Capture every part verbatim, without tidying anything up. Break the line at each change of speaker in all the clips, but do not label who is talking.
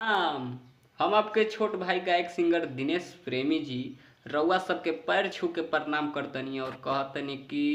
हम हम आपके छोट भाई गायक सिंगर दिनेश प्रेमी जी रउआ सबके पैर छू के प्रणाम करतनी और कहतनी कि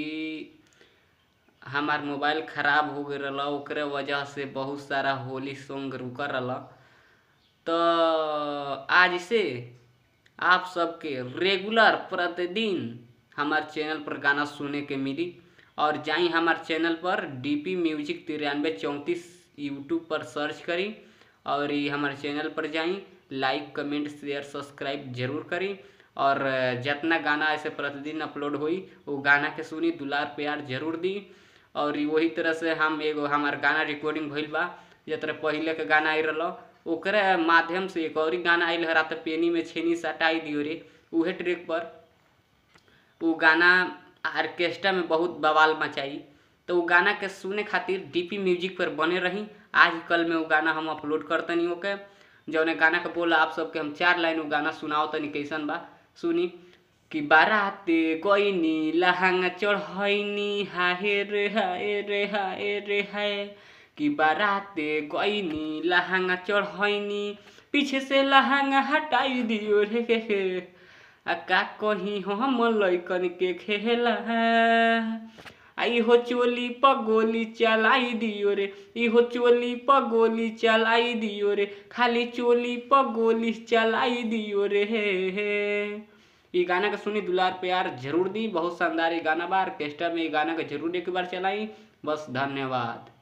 हमार मोबाइल खराब हो गए रहा, ओकरे वजह से बहुत सारा होली सॉन्ग रुक रहा। तो आज से आप सबके रेगुलर प्रतिदिन हमार चैनल पर गाना सुने के मिली। और जाई हमार चैनल पर डीपी म्यूजिक तिरानवे चौंतीस यूट्यूब पर सर्च करी और ये हमारे चैनल पर जाई, लाइक कमेंट शेयर सब्सक्राइब जरूर करी। और जितना गाना ऐसे प्रतिदिन अपलोड हुई वो गाना के सुनी, दुलार प्यार जरूर दी। और वही तरह से हम एगो हमार गाना रिकॉर्डिंग भइल बा, जतरे पहले के गाना आई रहा ओकरे माध्यम से एक और गाना आइल हरा तो पेनी में छेनी सटाई दियो रे, उहे ट्रैक पर वो गाना ऑर्केस्ट्रा में बहुत बवाल मचाई। तो वो गाना के सुने खातिर डीपी म्यूजिक पर बने रही। आज कल में वो गाना हम अपलोड करतनी ओके, जौने गाना के बोला आप सबके हम चार लाइन वो गाना सुनाओ तनी कैसन बा सुनी। कि बाराते गईनी लहंगा चढ़ैनी हाय रे हाय रे हाय रे हाय। कि बाराते गईनी लहंगा चढ़ैनी पीछे से लहंगा हटाई दियो रे हे। आ का कहीं हम लइकन के खेला आई हो चोली पगोली चलाई दियो रे, इहो चोली पगोली चलाई दियो रे, खाली चोली पगोली चलाई दियो रे हे हे। ये गाना का सुनी दुलार प्यार जरूर दी, बहुत शानदार ये गाना बा। ऑर्केस्ट्रा में ये गाना का जरूर एक बार चलाई। बस धन्यवाद।